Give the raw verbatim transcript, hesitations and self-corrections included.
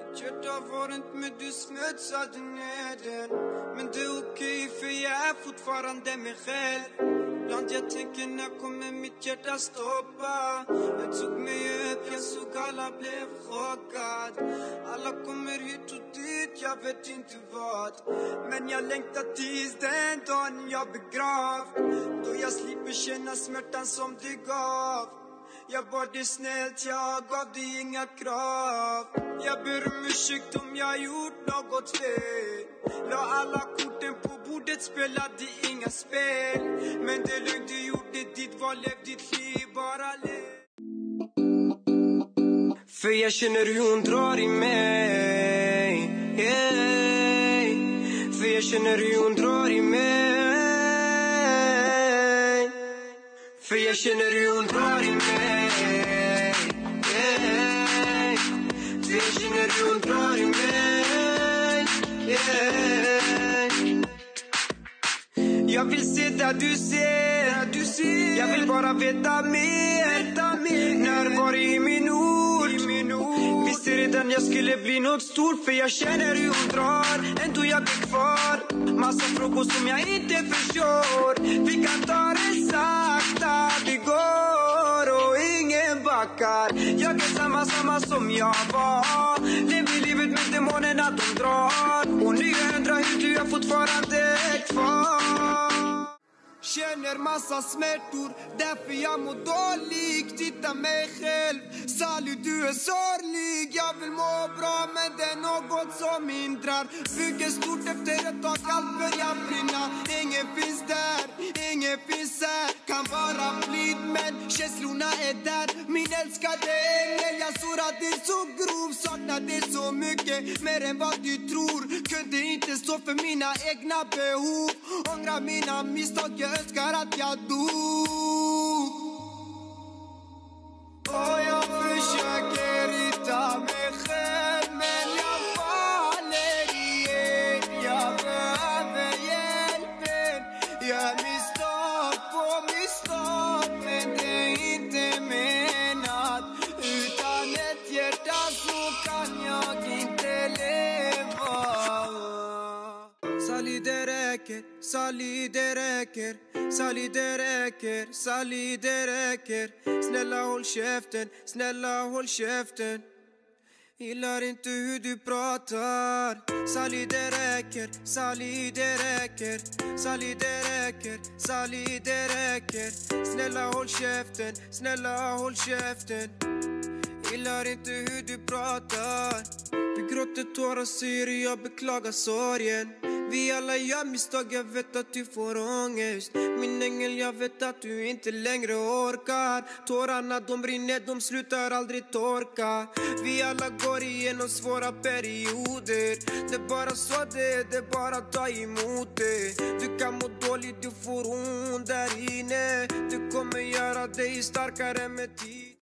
Hjärtat var inte men du smutsade ner den. Men det är okej för jag är fortfarande mig själv. Ibland jag tänker när kommer mitt hjärta stoppa. Jag tog mig upp, jag såg alla blev chockad. Alla kommer hit och dit, jag vet inte vad. Men jag längtar tills den dagen jag begravd. Då jag slipper känna smärtan som du gav. Jag var det snällt, jag gav dig inga krav. Jag ber om ursäkt om jag gjort något fel. La alla korten på bordet, spelade inga spel. Men det är lugnt, du gjorde ditt val, lev ditt liv, bara lev. För jag känner hur hon drar i mig, yeah. För jag känner hur hon drar i mig. För jag känner hur hon drar i mig, yeah. För jag känner hur hon drar i mig, yeah. Jag vill se där du ser, du ser. Jag vill bara veta mer, veta mer. När var det i min ord, i min ord. Visste redan jag skulle bli något stort. För jag känner hur hon drar, ändå jag blir kvar. Massa frågor som jag inte förstår. Vi kan ta det sakta, vi går och ingen backar. Jag är samma, samma som jag var. Lever livet med demonerna de drar. Och nu jag undrar hur du är fortfarande kvar. Känner massa smärtor, därför jag mår dåligt. Titta mig själv, Sally du är sorglig. Jag vill må bra men det är något som hindrar. Bygger stort efter ett tag, allt börjar brinna. Ingen finns där, ingen finns här. Kan vara blid men känslorna är där. Min älskade ängel, jag såg att det är så grov. Saknar det så mycket, mer än vad du tror. Kunde inte stå för mina egna behov. Ångrar mina misstag, jag önskar att jag dog. Och jag försöker hitta mig själv, men jag faller igen. Jag behöver hjälpen. Jag misstag på misstag, men det är inte menat. Utan ett hjärta så kan jag inte leva. Sally det räcker, Sally det räcker. Sally det räcker, Sally det räcker. Snälla håll käften, snälla håll käften. Gillar inte hur du pratar. Sally det räcker, Sally det räcker. Sally det räcker, Sally det räcker. Snälla håll käften, snälla håll käften. Gillar inte hur du pratar. Du gråter tårar, säger jag beklagar sorgen. Vi alla gör misstag, jag vet att du får ångest. Min ängel, jag vet att du inte längre orkar. Tårarna de brinner, de slutar aldrig torka. Vi alla går igenom svåra perioder. Det är bara så det är, det är bara att ta emot det. Du kan må dåligt, du får ont där inne. Du kommer göra dig starkare med tid.